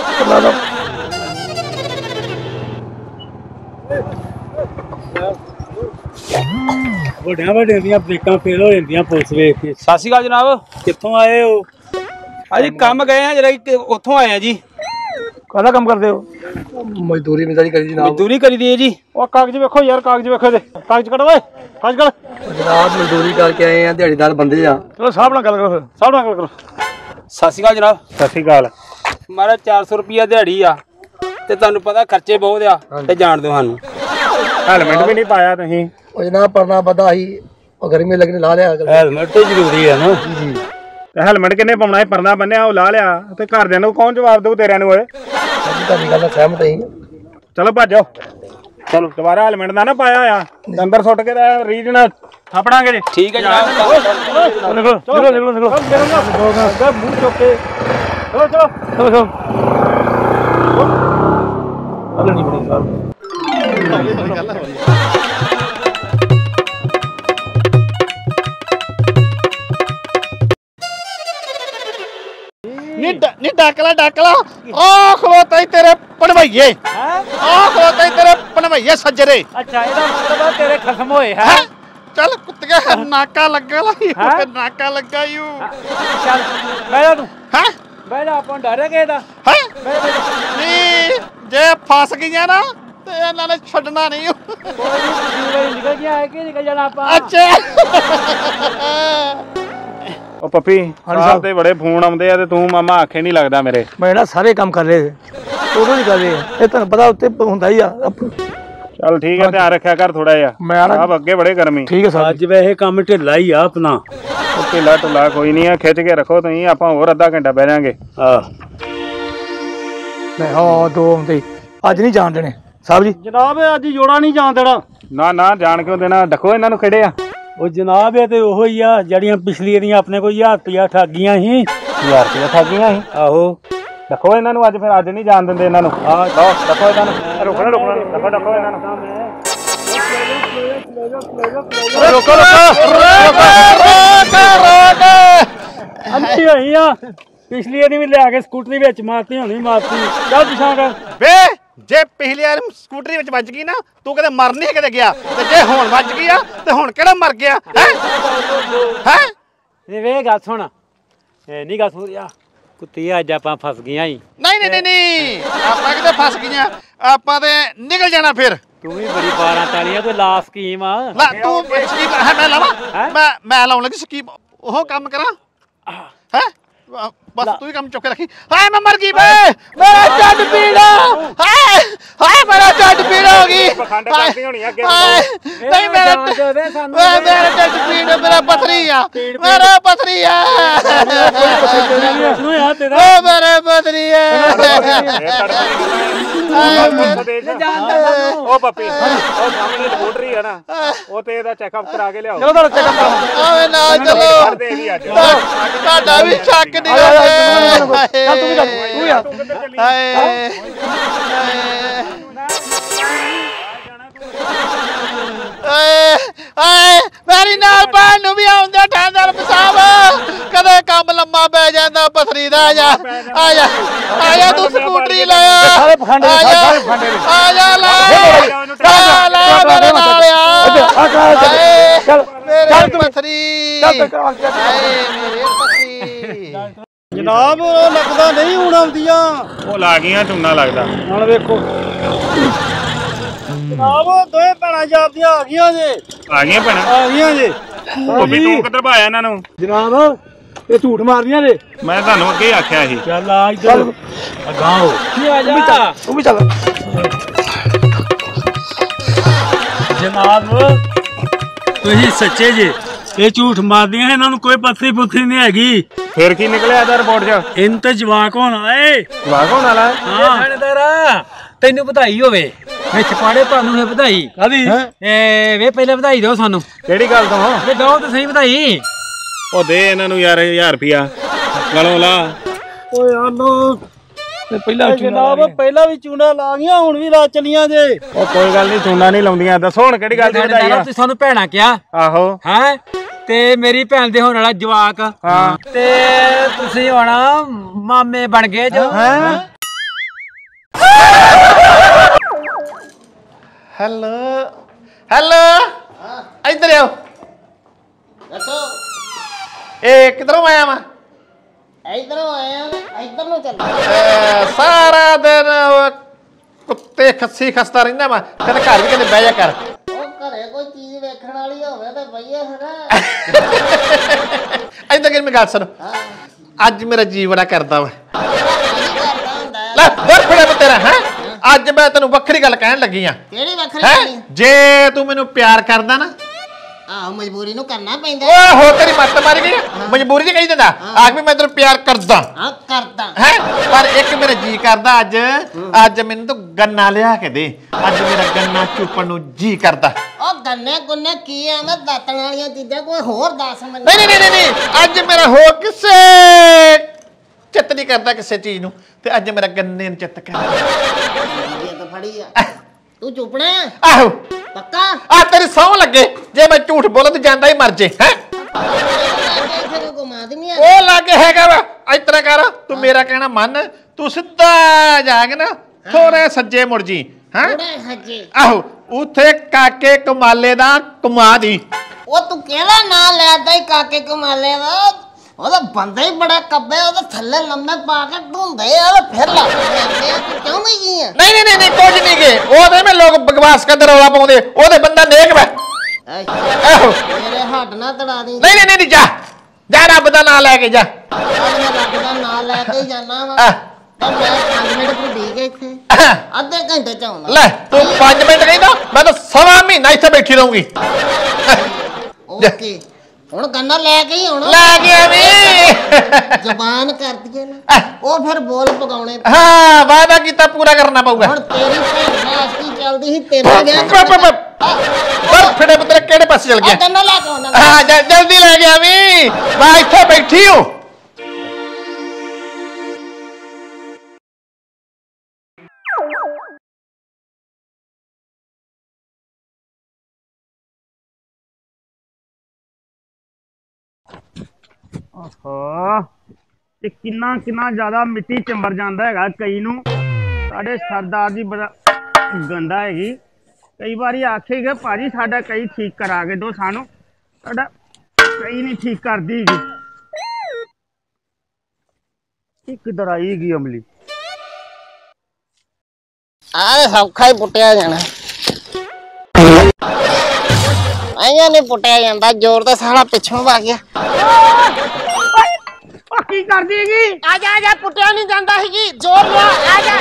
ਵੱਡਿਆਂ ਵੱਡਿਆਂ ਦੀਆਂ ਬ੍ਰੇਕਾਂ ਫੇਲ ਹੋ ਜਾਂਦੀਆਂ ਪੁਲਿਸ ਵੇਖ ਕੇ ਸਤਿ ਸ਼੍ਰੀ ਅਕਾਲ ਜਨਾਬ ਕਿੱਥੋਂ ਆਏ ਹੋ ਅਜੀ ਕੰਮ ਗਏ ਆ ਜਰਾ ਉੱਥੋਂ ਆਏ ਆ ਜੀ ਕਾਹਦਾ ਕੰਮ ਕਰਦੇ ਹੋ ਮਜ਼ਦੂਰੀ ਮਿਲਦੀ ਕਰੀ ਜਨਾਬ ਮਜ਼ਦੂਰੀ ਕਰੀ ਦੀ ਹੈ ਜੀ ਉਹ ਕਾਗਜ਼ ਵੇਖੋ ਯਾਰ ਕਾਗਜ਼ ਵੇਖੋ ਇਹਦੇ ਕਾਗਜ਼ ਕੱਢ ਓਏ ਕਾਗਜ਼ ਕੱਢ ਜਨਾਬ ਮਜ਼ਦੂਰੀ ਕਰਕੇ ਆਏ ਆ ਦਿਹਾੜੀਦਾਰ ਬੰਦੇ ਆ ਚਲੋ ਸਾਹਿਬ ਨਾਲ ਗੱਲ ਕਰੋ ਫਿਰ ਸਭ ਨਾਲ ਗੱਲ ਕਰੋ ਸਤਿ ਸ਼੍ਰੀ ਅਕਾਲ ਜਨਾਬ ਸਤਿ ਸ਼੍ਰੀ ਅਕਾਲ ਮਾਰਾ ਚਾਰ ਸੌ ਰੁਪਿਆ ਦਿਹਾੜੀ ਆ ਤੇ ਤੁਹਾਨੂੰ ਪਤਾ ਖਰਚੇ ਬਹੁਤ ਆ ਤੇ ਜਾਣ ਦਿਓ ਸਾਨੂੰ ਹੈਲਮਟ ਵੀ ਨਹੀਂ ਪਾਇਆ ਤੁਸੀਂ ਉਹ ਜਨਾਬ ਪਰਨਾ ਬਦਾ ਹੀ ਉਹ ਗਰਮੀ ਲੱਗਣੀ ਲਾ ਲਿਆ ਹੈਲਮਟ ਤੇ ਜ਼ਰੂਰੀ ਹੈ ਨਾ ਤੇ ਹੈਲਮਟ ਕਿੰਨੇ ਪਾਉਣਾ ਹੈ ਪਰਨਾ ਬੰਨਿਆ ਉਹ ਲਾ ਲਿਆ ਤੇ ਘਰਦਿਆਂ ਨੂੰ ਕੌਣ ਜਵਾਬ ਦੇਊ ਤੇਰਿਆਂ ਨੂੰ ਓਏ ਤੁਹਾਡੀ ਗੱਲ ਨਾਲ ਸਹਿਮਤ ਹਾਂ। ਚਲੋ ਭੱਜੋ ਚਲੋ ਦੁਬਾਰਾ ਹੈਲਮਟ ਦਾ ਨਾ ਪਾਇਆ ਆ ਅੰਦਰ ਸੁੱਟ ਕੇ ਰੀਜ ਨਾਲ ਥਾਪੜਾਂਗੇ ਜੀ ਠੀਕ ਹੈ ਜਨਾਬ ਨਿਕਲੋ ਨਿਕਲੋ ਨਿਕਲੋ ਨਿਕਲੋ ਮੂੰਹ ਚੁੱਕ ਕੇ ਚਲੋ ਚਲੋ ਚਲੋ ਚਲੋ ਅਗਲ ਨਹੀਂ ਬਣੀ ਸਾਹਿਬ ਨੀ ਨੀ ਡਾਕਲਾ ਡਾਕਲਾ ਆ ਖਲੋਤਾ ਈ ਤੇਰੇ ਪਣਵਈਏ ਹੈ ਆ ਖਲੋਤਾ ਈ ਤੇਰੇ ਪਣਵਈਏ ਸੱਜਰੇ ਅੱਛਾ ਇਹਦਾ ਮਤਲਬ ਆ ਤੇਰੇ ਖਸਮ ਹੋਏ ਹੈ ਹੈਂ? ਚੱਲ ਕੁੱਤਿਆ ਨਾਕਾ ਲੱਗਾ ਲਾ ਹੈਂ? ਨਾਕਾ ਲੱਗਾ ਯੂ ਚੱਲ ਬਹਿ ਜਾ ਤੂੰ ਹੈ ਬਹਿ ਜਾ ਆਪਾਂ ਡਰਿਆ ਕਿਸੇ ਦਾ ਹੈ ਬਹਿ ਬਹਿ ਜਾ। ਨੀ ਜੇ ਫਸ ਗਈਆਂ ਨਾ ਤੇ ਇਹਨਾਂ ਨੇ ਛੱਡਣਾ ਨਹੀਂ ਓ। ਕੋਈ ਨਹੀਂ ਨਿਕਲ ਗਿਆ ਹੈ ਕਿ ਨਿਕਲ ਜਾਣਾ ਆਪਾਂ ਅੱਛਾ ਉਹ ਪੱਪੀ ਸਾਹਿਬ ਤੇ ਬੜੇ ਫੋਨ ਆਉਂਦੇ ਆ ਤੇ ਤੂੰ ਮਾਮਾ ਆਖੇ ਨਹੀਂ ਲੱਗਦਾ ਮੇਰੇ ਮੈਂ ਨਾ ਸਾਰੇ ਕੰਮ ਕਰ ਰਹੇ ਉਦੋਂ ਨਹੀਂ ਕਰ ਰਹੇ ਇਹ ਤੁਹਾਨੂੰ ਪਤਾ ਉੱਤੇ ਹੁੰਦਾ ਹੀ ਆ ਚੱਲ ਠੀਕ ਹੈ ਧਿਆਨ ਰੱਖਿਆ ਕਰ ਥੋੜਾ ਜਿਹਾ ਮੈਂ ਨਾ ਸਾਹਿਬ ਅੱਗੇ ਬੜੇ ਗਰਮੀ ਠੀਕ ਹੈ ਸਾਹਿਬ ਅੱਜ ਵੈਸੇ ਕੰਮ ਢਿੱਲਾ ਹੀ ਆ ਆਪਣਾ ਉਹ ਢਿੱਲਾ ਢੁੱਲਾ ਕੋਈ ਨਹੀਂ ਆ ਖਿੱਚ ਕੇ ਰੱਖੋ ਤੁਸੀਂ ਆਪਾਂ ਹੋਰ ਅੱਧਾ ਘੰਟਾ ਬਹਿ ਜਾਾਂਗੇ ਆਹ ਮੈਂ ਹਾਂ ਦੋ ਆਉਂਦੇ ਅੱਜ ਨਹੀਂ ਜਾਣ ਦੇਣੇ ਸਾਹਿਬ ਜੀ ਜਨਾਬ ਅੱਜ ਜੋੜਾ ਨਹੀਂ ਜਾਣ ਦੇਣਾ ਨਾ ਨਾ ਜਾਣ ਕਿਉਂ ਦੇਣਾ ਦੇਖੋ ਇਹਨਾਂ ਨੂੰ ਖੜੇ ਆ ਉਹ ਜਨਾਬ ਇਹ ਤੇ ਉਹੋ ਹੀ ਆ ਜਿਹੜੀਆਂ ਪਿਛਲੀ ਦੀਆਂ ਆਪਣੇ ਕੋਈ ਹਜ਼ਾਰ ਰੁਪਇਆ ਠੱਗੀਆਂ ਸੀ ਹਜ਼ਾਰ ਰੁਪਇਆ ਠੱਗੀਆਂ ਸੀ ਆਹੋ ਦੇਖੋ ਇਹਨਾਂ ਨੂੰ ਅੱਜ ਫਿਰ ਅੱਜ ਨਹੀਂ ਜਾਣ ਦਿੰਦੇ ਇਹਨਾਂ ਨੂੰ ਆਹ ਲਓ ਦੇਖੋ ਇਹਨਾਂ ਨੂੰ ਰੋਕਣਾ ਰੋਕਣਾ ਦੇਖੋ ਦੇਖੋ ਇਹਨਾਂ ਨੂੰ ਰੋਕੋ ਰੋਕੋ ਅੰਤੀ ਹੋਈ ਆ ਪਿਛਲੀ ਵਾਰੀ ਵੀ ਲਿਆ ਕੇ ਸਕੂਟਰੀ ਵਿੱਚ ਮਾਰਤੀ ਹੋਣੀ ਮਾਰਤੀ ਚੱਲ ਪਿਛਾਂ ਕਰ ਵੇ ਜੇ ਪਿਛਲੀ ਵਾਰ ਸਕੂਟਰੀ ਵਿੱਚ ਵੱਜ ਗਈ ਨਾ ਤੂੰ ਕਦੇ ਮਰ ਨਹੀਂ ਕਦੇ ਗਿਆ ਤੇ ਜੇ ਹੁਣ ਵੱਜ ਗਈ ਆ ਤੇ ਹੁਣ ਕਿਹੜਾ ਮਰ ਗਿਆ ਹੈ ਹੈ ਇਹ ਵੇ ਗੱਲ ਸੁਣ ਇਹ ਨਹੀਂ ਗੱਲ ਸੁਣ ਯਾ ਕੁੱਤੀ ਅੱਜ ਆਪਾਂ ਫਸ ਗਈਆਂ ਹੀ ਨਹੀਂ ਨਹੀਂ ਨਹੀਂ ਨਹੀਂ ਆਪਾਂ ਕਿਤੇ ਫਸ ਗਈਆਂ ਆਪਾਂ ਤੇ ਨਿਕਲ ਜਾਣਾ ਫਿਰ ਤੂੰ ਵੀ ਬੜੀ ਬਾਰਾਂ ਤਾਲੀਆਂ ਕੋਈ ਲਾ ਸਕੀਮ ਆ ਲੈ ਤੂੰ ਸਕੀਮ ਹੈ ਮੈਂ ਲਾਵਾਂ ਮੈਂ ਮੈਂ ਲਾਉਣ ਲੱਗੀ ਸਕੀਮ ਉਹ ਕੰਮ ਕਰਾਂ ਹੈ ਬਸ ਤੂੰ ਹੀ ਕੰਮ ਚੁੱਕ ਕੇ ਰੱਖੀ ਹਾਏ ਮੈਂ ਮਰ ਗਈ ਵੇ ਮੇਰਾ ਢੱਡ ਪੀੜਾ ਹਾਏ ਹਾਏ ਮੇਰਾ ਢੱਡ ਪੀੜ ਹੋ ਗਈ ਪਖੰਡ ਕਰਦੀ ਹੋਣੀ ਅੱਗੇ ਨਹੀਂ ਮੇਰਾ ਮੇਰਾ ਢੱਡ ਪੀੜ ਮੇਰਾ ਪਥਰੀ ਆ ਮੇਰਾ ਪਥਰੀ ਆ ਨੂੰ ਆ ਤੇਰਾ ਓ ਮੇਰਾ ਪਥਰੀ ਆ ਉਹ ਪੱਪੀ ਉਹ ਸਾਹਮਣੇ ਸਕੂਟਰੀ ਹੈ ਨਾ ਉਹ ਤੇ ਇਹਦਾ ਚੈੱਕਅਪ ਕਰਾ ਕੇ ਲਿਆਓ ਚਲੋ ਤੁਹਾਡਾ ਚੈੱਕਅਪ ਆਵੇ ਨਾ ਚਲੋ ਕਰਦੇ ਵੀ ਅੱਜ ਤੁਹਾਡਾ ਵੀ ਸ਼ੱਕ ਨਹੀਂ ਚੱਲ ਤੂੰ ਵੀ ਚੱਲ ਤੂੰ ਯਾਰ ਹਾਏ ਏ ਏ ਮੇਰੀ ਨਾਲ ਭੈਣ ਨੂੰ ਵੀ ਆਉਂਦਾ ਠਾਂਦਰ ਸਾਹਿਬ ਕਦੇ ਕੰਮ ਲੰਮਾ ਪੈ ਜਾਂਦਾ ਪਥਰੀ ਦਾ ਆ ਜਾ ਆ ਜਾ ਆ ਜਾ ਤੂੰ ਸਕੂਟਰੀ ਲੈ ਸਾਰੇ ਪਖੰਡ ਆ ਜਾ ਸਾਰੇ ਪਖੰਡ ਆ ਜਾ ਲੈ ਆ ਲੈ ਮੇਰੇ ਨਾਲ ਆ ਚੱਲ ਮੇਰੇ ਪਥਰੀ ਚੱਲ ਕਰਾ ਕੇ ਹਾਏ ਮੇਰੇ ਪਥਰੀ ਜਨਾਬ ਉਹ ਲੱਗਦਾ ਨਹੀਂ ਹੁਣ ਆਉਂਦੀਆਂ ਉਹ ਲਾ ਗਈਆਂ ਝੂਨਾ ਲੱਗਦਾ ਹੁਣ ਵੇਖੋ ਜਨਾਬ ਦੋਏ ਭੈਣਾਂ ਜਾਂਦੀਆਂ ਆ ਗਈਆਂ ਜੇ ਆ ਗਈਆਂ ਭੈਣਾਂ ਆ ਗਈਆਂ ਜੇ ਪੱਪੀ ਤੂੰ ਕਿੱਧਰ ਭਾਇਆ ਇਹਨਾਂ ਨੂੰ ਜਨਾਬ ਇਹ ਝੂਠ ਮਾਰਦੀਆਂ ਨੇ ਮੈਂ ਤੁਹਾਨੂੰ ਅੱਗੇ ਹੀ ਆਖਿਆ ਸੀ ਚੱਲ ਆ ਇੱਧਰ ਅਗਾਓ ਕੀ ਆ ਜਾ ਤੂੰ ਵੀ ਚੱਲ ਜਨਾਬ ਤੁਸੀਂ ਸੱਚੇ ਜੇ ਇਹ ਝੂਠ ਮਾਰਦੀਆਂ ਇਹਨਾਂ ਨੂੰ ਕੋਈ ਪੱਥਰੀ ਪੁੱਥਰੀ ਨਹੀਂ ਹੈਗੀ ਫਿਰ ਕੀ ਨਿਕਲਿਆ ਇਹਦਾ ਰਿਪੋਰਟ 'ਚ ਇਨ ਤੇ ਜਵਾਕ ਹੋਣਾ ਏ ਜਵਾਕ ਹੋਣ ਵਾਲਾ ਹਾਂ ਥਾਣੇਦਾਰ ਤੈਨੂੰ ਵਧਾਈ ਹੋਵੇ ਵਿੱਚ ਪਾੜੇ ਤੁਹਾਨੂੰ ਫੇ ਵਧਾਈ ਕਾਦੀ ਏ ਵੇ ਪਹਿਲੇ ਵਧਾਈ ਦਿਓ ਸਾਨੂੰ ਕਿਹੜੀ ਗੱਲ ਤੋਂ ਵੇ ਦੋ ਤਾਂ ਸਹੀ ਵਧਾਈ ਉਹ ਦੇ ਇਹਨਾਂ ਨੂੰ ਯਾਰ ਹਜ਼ਾਰ ਰੁਪਿਆ ਗਲੋਂ ਲਾ ਓਏ ਆਲੋ ਪਹਿਲਾਂ ਜਨਾਬ ਪਹਿਲਾਂ ਵੀ ਚੂਨਾ ਲਾ ਗਈਆਂ ਹੁਣ ਵੀ ਲਾ ਚਲੀਆਂ ਜੇ ਉਹ ਕੋਈ ਗੱਲ ਨਹੀਂ ਚੂਨਾ ਨਹੀਂ ਲਾਉਂਦੀਆਂ ਦੱਸੋ ਹੁਣ ਕਿਹੜੀ ਗੱਲ ਦੀ ਵਧਾਈ ਆ ਤੁਸੀਂ ਸਾਨੂੰ ਭੈਣਾ ਕਿਹਾ ਆਹੋ ਹੈ ਤੇ ਮੇਰੀ ਭੈਣ ਦੇ ਹੋਣ ਵਾਲਾ ਜਵਾਕ ਹਾਂ ਤੇ ਤੁਸੀਂ ਹੁਣ ਮਾਮੇ ਬਣ ਗਏ ਜੋ ਹੈਲੋ ਹੈਲੋ ਇੱਧਰ ਆਓ ਦੱਸੋ ਇਹ ਕਿਧਰੋਂ ਆਇਆ ਵਾ ਇਧਰੋਂ ਆਇਆ ਇਧਰ ਨੂੰ ਚੱਲ ਸਾਰਾ ਦਿਨ ਉਹ ਕੁੱਤੇ ਖੱਸੀ ਖਸਤਾ ਰਹਿੰਦਾ ਵਾ ਕਦੇ ਘਰ ਵੀ ਕਦੇ ਬਹਿ ਜਾ ਕਰ ਉਹ ਘਰੇ ਕੋਈ ਚੀਜ਼ ਵੇਖਣ ਵਾਲੀ ਹੋਵੇ ਤੇ ਬਈਏ ਫਿਰ ਇੱਧਰ ਕਿ ਮੈਂ ਗੱਲ ਸੁਣ ਅੱਜ ਮੇਰਾ ਜੀ ਬੜਾ ਕਰਦਾ ਵਾ ਕਰਦਾ ਹੁੰਦਾ ਲੈ ਦਰ ਫੜੇ ਮੈਂ ਤੇਰਾ ਹੈ ਅੱਜ ਮੈਂ ਤੈਨੂੰ ਵੱਖਰੀ ਗੱਲ ਕਹਿਣ ਲੱਗੀ ਆ ਕਿਹੜੀ ਵੱਖਰੀ ਹੈ ਗੱਲ ਜੇ ਤੂੰ ਮੈਨੂੰ ਪਿਆਰ ਕਰਦਾ ਨਾ ਆਹ ਮਜਬੂਰੀ ਨੂੰ ਕਰਨਾ ਪੈਂਦਾ ਓਏ ਹੋ ਤੇਰੀ ਮੱਤ ਮਾਰ ਗਈ ਮਜਬੂਰੀ ਨਹੀਂ ਕਹੀ ਦਿੰਦਾ ਆਖ ਵੀ ਮੈਂ ਤੈਨੂੰ ਪਿਆਰ ਕਰਦਾ ਹਾਂ ਕਰਦਾ ਹੈ ਪਰ ਇੱਕ ਮੇਰਾ ਜੀ ਕਰਦਾ ਅੱਜ ਅੱਜ ਮੈਨੂੰ ਤੂੰ ਗੰਨਾ ਲਿਆ ਕੇ ਦੇ ਅੱਜ ਮੇਰਾ ਗੰਨਾ ਚੁੱਪਣ ਨੂੰ ਜੀ ਕਰਦਾ ਉਹ ਗੰਨੇ ਗੁੰਨੇ ਕੀ ਆਂਦਾ ਦਾਤਣ ਵਾਲੀਆਂ ਚੀਜ਼ਾਂ ਕੋਈ ਹੋਰ ਦੱਸ ਮੈਨੂੰ ਨਹੀਂ ਨਹੀਂ ਨਹੀਂ ਨਹੀਂ ਅੱਜ ਮੇਰਾ ਹੋ ਕਿਸੇ ਚਿੱਤ ਨਹੀਂ ਕਰਦਾ ਕਿਸੇ ਚੀਜ਼ ਨੂੰ ਤੇ ਅੱਜ ਮੇਰਾ ਗੰਨੇ ਨੂੰ ਚਿੱਤ ਕਰਦਾ ਇਹ ਤਾਂ ਫੜੀ ਆ ਤੂੰ ਚੁੱਪਣਾ ਆਹੋ ਪੱਕਾ ਆ ਤੇਰੀ ਸਹੁੰ ਲੱਗੇ ਜੇ ਮੈਂ ਝੂਠ ਬੋਲਾਂ ਤੇ ਜਾਂਦਾ ਹੀ ਮਰ ਜੇ ਹੈ ਇੱਥੇ ਘੁਮਾ ਦਿੰਨੀ ਆ ਉਹ ਲਾਗੇ ਹੈਗਾ ਵਾ ਇਸ ਤਰ੍ਹਾਂ ਕਰ ਤੂੰ ਮੇਰਾ ਕਹਿਣਾ ਮੰਨ ਤੂੰ ਸਿੱਧਾ ਜਾ ਕੇ ਨਾ ਥੋੜਾ ਸੱਜੇ ਮੁੜ ਜੀ ਹੈ ਥੋੜਾ ਹੱਜੇ ਆਹੋ ਉੱਥੇ ਕਾਕੇ ਕਮਾਲੇ ਦਾ ਕਮਾ ਦੀ ਉਹ ਤੂੰ ਕਿਹੜਾ ਨਾਂ ਲੈਦਾ ਹੀ ਕਾਕੇ ਕਮਾਲੇ ਦਾ ਉਹਦਾ ਬੰਦਾ ਹੀ ਬੜਾ ਕੱਬੇ ਉਹਦੇ ਥੱਲੇ ਲੰਮੇ ਪਾ ਕੇ ਢੂੰਦੇ ਆ ਫਿਰ ਲੱਗ ਜਾਂਦੇ ਆ ਤੂੰ ਕਿਉਂ ਨਹੀਂ ਗਈ ਆ ਨਹੀਂ ਨਹੀਂ ਨਹੀਂ ਕੁਝ ਨਹੀਂ ਗੇ ਉਹਦੇ ਮੈਂ ਲੋਕ ਬਕਵਾਸ ਕਰਦੇ ਰੌਲਾ ਪਾਉਂਦੇ ਉਹਦੇ ਬੰਦਾ ਨੇਕ ਵਾ ਆਹੋ ਮੇਰੇ ਹੱਡ ਨਾ ਤੜਾ ਦੀ ਨਹੀਂ ਨਹੀਂ ਨਹੀਂ ਜਾ ਜਾ ਰੱਬ ਦਾ ਨਾਮ ਲੈ ਕੇ ਜਾ ਅੱਜ ਮੈਂ ਰੱਬ ਦਾ ਨਾਂ ਲੈ ਕੇ ਜਾਣਾ ਵਾ ਤੇ ਮੈਂ ਪੰਜ ਮਿੰਟ ਭੁੱਡੀ ਗਈ ਇੱਥੇ ਅੱਧੇ ਘੰਟੇ ਚ ਆਉਣਾ ਲੈ ਤੂੰ ਪੰਜ ਮਿੰਟ ਕਹਿੰਦਾ ਮੈਂ ਤਾਂ ਸਵਾ ਮਹੀਨਾ ਇੱਥੇ ਬੈਠੀ ਰਹੂੰਗੀ ਓਕੇ ਹੁਣ ਗੰਨਾ ਲੈ ਕੇ ਹੀ ਆਉਣਾ ਲੈ ਗਿਆ ਵੀ ਜ਼ਬਾਨ ਕਰ ਦਈਏ ਨਾ ਉਹ ਫਿਰ ਬੋਲ ਪਗਾਉਣੇ ਹਾਂ ਵਾਅਦਾ ਕੀਤਾ ਪੂਰਾ ਕਰਨਾ ਪਊਗਾ ਹੁਣ ਤੇਰੀ ਭੈਣ ਨਾਸਤੀ ਚੱਲਦੀ ਸੀ ਤੇਰਾ ਗਿਆ ਪਰ ਫੜੇ ਪੁੱਤਰ ਕਿਹੜੇ ਪਾਸੇ ਚਲ ਗਿਆ ਗੰਨਾ ਲੈ ਕੇ ਆਉਣਾ ਹਾਂ ਜਲਦੀ ਲੈ ਗਿਆ ਵੀ ਮੈਂ ਇੱਥੇ ਬੈਠੀ ਹੂੰ ਓਹੋ ਇਹ ਕਿੰਨਾ ਕਿੰਨਾ ਜ਼ਿਆਦਾ ਮਿੱਟੀ ਚੰਬਰ ਜਾਂਦਾ ਹੈਗਾ ਕਈ ਨੂੰ ਸਾਡੇ ਸਰਦਾਰ ਜੀ ਬੜਾ ਗੰਦਾ ਹੈਗੀ ਕਈ ਵਾਰੀ ਆਖੇਗਾ ਭਾਜੀ ਸਾਡਾ ਕਈ ਠੀਕ ਕਰਾ ਕੇ ਦੋ ਸਾਨੂੰ ਸਾਡਾ ਕਈ ਨਹੀਂ ਠੀਕ ਕਰਦੀ ਹੈਗੀ ਇਹ ਕਿੱਧਰ ਆਈ ਹੈਗੀ ਅਮਲੀ ਆਹ ਸੌਖਾ ਹੀ ਪੁੱਟਿਆ ਜਾਣਾ ਆਇਆ ਨਹੀਂ ਪੁੱਟਿਆ ਜਾਂਦਾ ਜ਼ੋਰ ਤਾਂ ਸਾਲਾ ਪਿੱਛੋਂ ਆ ਗਿਆ ਉਹ ਕੀ ਕਰਦੀ ਹੈਗੀ ਆ ਜਾ ਆ ਜਾ ਪੁੱਟਿਆ ਨਹੀਂ ਜਾਂਦਾ ਹੈਗੀ ਜ਼ੋਰ ਲਾ ਆ ਜਾ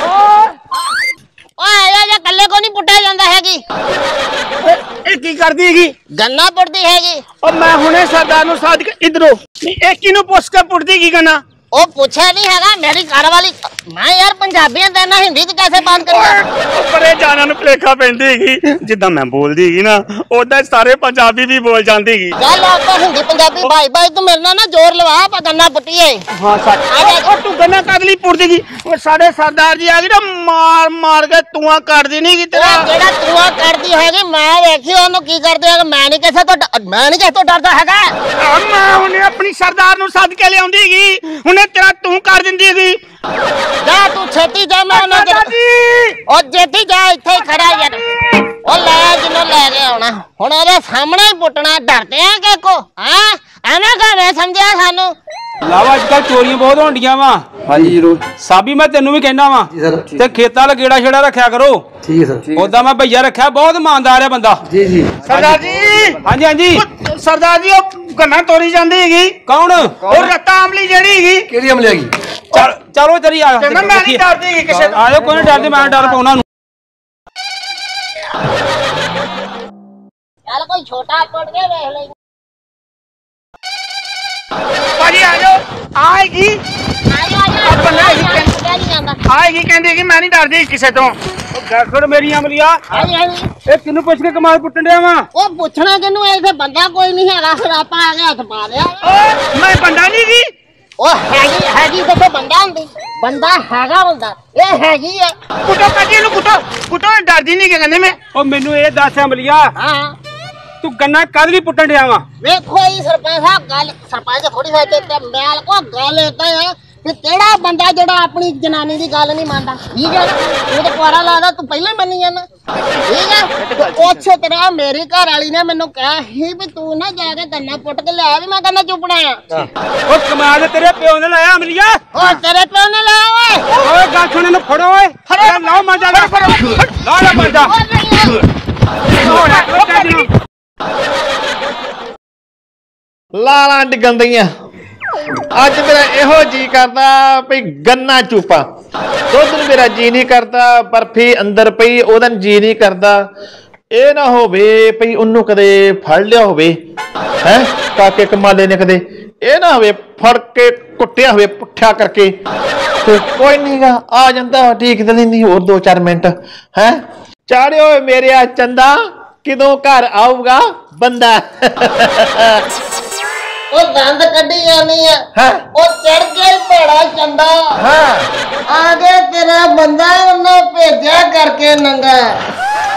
ਓਏ ਆ ਜਾ ਕੱਲੇ ਕੋ ਨਹੀਂ ਪੁੱਟਿਆ ਜਾਂਦਾ ਹੈਗੀ ਇਹ ਕੀ ਕਰਦੀ ਹੈਗੀ ਗੰਨਾ ਪੁੱਟਦੀ ਹੈਗੀ ਉਹ ਮੈਂ ਹੁਣੇ ਸਰਦਾਰ ਨੂੰ ਸਾਧ ਕੇ ਇਧਰੋਂ ਨਹੀਂ ਇਹ ਕਿਨੂੰ ਪੁੱਛ ਕੇ ਪੁੱਟਦੀ ਕੀ ਕਰਨਾ ਉਹ ਪੁੱਛਿਆ ਨਹੀਂ ਹੈਗਾ ਮੇਰੀ ਘਰ ਵਾਲੀ ਮੈਂ ਯਾਰ ਪੰਜਾਬੀਆਂ ਦੇ ਨਾ ਹਿੰਦੀ ਚ ਕੈਸੇ ਬਾਤ ਕਰੀਏ ਪਰੇ ਜਾਨਾਂ ਨੂੰ ਭਲੇਖਾ ਪੈਂਦੀ ਹੈਗੀ ਜਿੱਦਾਂ ਮੈਂ ਬੋਲਦੀ ਹੈਗੀ ਨਾ ਉਦਾਂ ਸਾਰੇ ਪੰਜਾਬੀ ਵੀ ਬੋਲ ਜਾਂਦੀ ਹੈਗੀ ਚੱਲ ਆਪਾਂ ਹਿੰਦੀ ਪੰਜਾਬੀ ਭਾਈ ਭਾਈ ਤੂੰ ਮੇਰੇ ਨਾਲ ਨਾ ਜ਼ੋਰ ਲਵਾ ਆਪਾਂ ਗੰਨਾ ਪੁੱਟੀਏ ਹਾਂ ਸੱਚ ਉਹ ਤੂੰ ਗੰਨਾ ਕਦ ਲਈ ਪੁੱਟਦੀ ਗਈ ਉਹ ਸਾਡੇ ਸਰਦਾਰ ਜੀ ਆ ਗਏ ਨਾ ਮਾਰ ਮਾਰ ਕੇ ਤੂੰ ਕੱਢਦੀ ਨਹੀਂ ਗੀ ਤੇਰਾ ਜਿਹੜਾ ਤੂੰ ਕੱਢਦੀ ਹੈਗੀ ਮੈਂ ਵੇਖੀ ਉਹਨੂੰ ਕੀ ਕਰਦੇ ਹੈਗਾ ਮੈਂ ਨਹੀਂ ਕਿਸੇ ਤੋਂ ਮੈਂ ਨਹੀਂ ਕਿਸੇ ਤੋਂ ਡਰਦਾ ਹੈਗਾ ਮੈਂ ਉਹਨੇ ਆਪਣੀ ਸਰਦਾਰ ਨੂੰ ਸੱਦ ਕੇ ਲਿਆਉਂਦੀ ਹੈਗੀ ਉਹਨੇ ਤੇਰਾ ਤੂੰ ਕਰ ਦਿੰਦੀ ਹੈਗੀ ਜਾ ਤੂੰ ਛੇਤੀ ਜਾ ਮੈਂ ਉਹਨਾਂ ਦੇ ਉਹ ਜੇਤੀ ਜਾ ਇੱਥੇ ਖੜਾ ਯਾਰ ਉਹ ਲੈ ਜਿੰਨੂੰ ਲੈ ਕੇ ਆਉਣਾ ਹੁਣ ਉਹਦੇ ਸਾਹਮਣੇ ਹੀ ਪੁੱਟਣਾ ਡਰਦੇ ਆ ਕਿ ਕੋ ਹਾਂ ਐਵੇਂ ਕਹਵੇਂ ਸਮਝਿਆ ਸਾਨੂੰ ਲਾਵਾ ਅੱਜ ਕੱਲ ਚੋਰੀਆਂ ਬਹੁਤ ਹੋਣਡੀਆਂ ਵਾ ਹਾਂਜੀ ਜਰੂਰ ਸਾਬੀ ਮੈਂ ਤੈਨੂੰ ਵੀ ਕਹਿਣਾ ਵਾ ਜੀ ਸਰ ਤੇ ਖੇਤਾਂ ਵਾਲਾ ਗੇੜਾ ਛੇੜਾ ਰੱਖਿਆ ਕਰੋ ਠੀਕ ਹੈ ਸਰ ਉਦਾਂ ਮੈਂ ਭਈਆ ਰੱਖਿਆ ਬਹੁਤ ਇਮਾਨਦਾਰ ਆ ਬੰਦਾ ਜੀ ਜੀ ਸਰਦਾਰ ਜੀ ਹਾਂਜੀ ਹਾਂਜੀ ਸਰਦਾਰ ਜੀ ਉਹ ਗੰਨਾ ਤੋਰੀ ਜਾਂਦੀ ਹੈਗੀ ਕੌਣ ਉਹ ਰੱਤਾ ਅਮਲੀ ਜਿਹੜੀ ਹੈਗੀ ਕਿਹੜੀ ਅਮਲੀ ਹੈਗੀ ਚੱਲ ਚਲੋ ਤੇਰੀ ਆ ਕਹਿੰਦਾ ਮੈਂ ਨਹੀਂ ਡਰਦੀ ਹੈਗੀ ਕਿਸੇ ਤੋਂ ਆਜੋ ਕੋਈ ਨਹੀਂ ਡਰਦੇ ਮੈਂ ਡਰ ਪਾਉਣਾ ਨੂੰ ਚੱਲ ਕੋਈ ਛੋਟਾ ਪੁੱਟ ਕੇ ਵੇਖ ਲੈ ਭਾਜੀ ਆ ਜਾਓ ਆਏਗੀ ਆਜੋ ਆਜੋ ਬੰਦਾ ਹੀ ਪੁੱਟਿਆ ਨਹੀਂ ਜਾਂਦਾ ਆਏਗੀ ਕਹਿੰਦੀ ਕਿ ਮੈਂ ਨਹੀਂ ਡਰਦੀ ਕਿਸੇ ਤੋਂ ਗਰਖੜ ਮੇਰੀ ਅਮਲੀਆ ਹਾਂਜੀ ਹਾਂਜੀ ਇਹ ਕਿਨੂੰ ਪੁੱਛ ਕੇ ਕਮਾਲ ਪੁੱਟਣ ਡਿਆ ਵਾ ਉਹ ਪੁੱਛਣਾ ਕਿਨੂੰ ਇੱਥੇ ਬੰਦਾ ਕੋਈ ਨਹੀਂ ਹੈਗਾ ਫਿਰ ਆਪਾਂ ਆ ਕੇ ਹੱਥ ਪਾ ਲਿਆ ਓ ਮੈਂ ਬੰਦਾ ਨਹੀਂ ਗਈ ਉਹ ਹੈਗੀ ਹੈਗੀ ਦੇਖੋ ਬੰਦਾ ਹੁੰਦੀ ਬੰਦਾ ਹੈਗਾ ਹੁੰਦਾ ਇਹ ਹੈਗੀ ਆ ਕੁੱਟੋ ਕੱਢੀ ਇਹਨੂੰ ਕੁੱਟੋ ਕੁੱਟੋ ਡਰਦੀ ਨਹੀਂ ਕਿ ਕਹਿੰਦੇ ਮੈਂ ਉਹ ਮੈਨੂੰ ਇਹ ਦੱਸ ਅਮਲੀਆ ਹਾਂ ਤੂੰ ਗੰਨਾ ਕਦ ਲਈ ਪੁੱਟਣ ਡਿਆ ਵਾ ਵੇਖੋ ਇਹ ਸਰਪੰਚ ਸਾਹਿਬ ਗੱਲ ਸਰਪੰਚ ਥੋੜੀ ਹੋਈ ਤੇ ਮੈਲ ਕੋ ਗੱਲ ਏਦਾਂ ਆ ਕਿ ਕਿਹੜਾ ਬੰਦਾ ਜਿਹੜਾ ਆਪਣੀ ਜਨਾਨੀ ਦੀ ਗੱਲ ਨਹੀਂ ਮੰਨਦਾ ਠੀਕ ਹੈ ਨਾ ਉਹ ਤਾਂ ਕੁਆਰਾ ਲਾਦਾ ਤੂੰ ਪਹਿਲਾਂ ਮੰਨੀ ਜਾਂਦਾ ਠੀਕ ਹੈ ਉਸੇ ਤਰ੍ਹਾਂ ਮੇਰੀ ਘਰ ਵਾਲੀ ਨੇ ਮੈਨੂੰ ਕਿਹਾ ਸੀ ਵੀ ਤੂੰ ਨਾ ਜਾ ਕੇ ਗੰਨਾ ਪੁੱਟ ਕੇ ਲੈ ਵੀ ਮੈਂ ਕਹਿੰਦਾ ਚੁੱਪਣਾ ਆ ਉਹ ਕਮਾਲ ਤੇਰੇ ਪਿਓ ਨੇ ਲਾਇਆ ਅਮਲੀਆ ਹੋਰ ਤੇਰੇ ਪਿਓ ਨੇ ਲਾਇਆ ਓਏ ਓਏ ਗਾਛਣੇ ਨੂੰ ਫੜੋ ਓਏ ਫੜੋ ਲਾਓ ਮਾਜਾ ਲਾ ਲਾ ਲਾ ਮਾਜਾ ਲਾਲਾਂ ਡਿਗੰਦੀਆਂ ਅੱਜ ਮੇਰਾ ਇਹੋ ਜੀ ਕਰਦਾ ਭਈ ਗੰਨਾ ਚੂਪਾ ਦੁੱਧ ਨੂੰ ਮੇਰਾ ਜੀ ਨਹੀਂ ਕਰਦਾ ਬਰਫੀ ਅੰਦਰ ਪਈ ਉਹਦਾ ਜੀ ਨਹੀਂ ਕਰਦਾ ਇਹ ਨਾ ਹੋਵੇ ਭਈ ਉਹਨੂੰ ਕਦੇ ਫੜ ਲਿਆ ਹੋਵੇ ਹੈ ਕਾਕੇ ਕਮਾਲੇ ਨੇ ਕਦੇ ਇਹ ਨਾ ਹੋਵੇ ਫੜ ਕੇ ਕੁੱਟਿਆ ਹੋਵੇ ਪੁੱਠਾ ਕਰਕੇ ਤੇ ਕੋਈ ਨਹੀਂਗਾ ਆ ਜਾਂਦਾ ਠੀਕ ਤੇ ਨਹੀਂ ਹੋਰ ਦੋ ਚਾਰ ਮਿੰਟ ਹੈ ਚਾੜਿਓ ਮੇਰੇ ਆ ਚੰਦਾ ਕਿਦੋਂ ਘਰ ਆਊਗਾ ਬੰਦਾ ਉਹ ਦੰਦ ਕੱਢੀ ਜਾਨੀ ਆ ਹਾਂ ਉਹ ਚੜ ਕੇ ਭੜਾ ਚੰਦਾ ਹਾਂ ਆ ਗਿਆ ਤੇਰਾ ਬੰਦਾ ਉਹਨੇ ਭੇਜਿਆ ਕਰਕੇ ਨੰਗਾ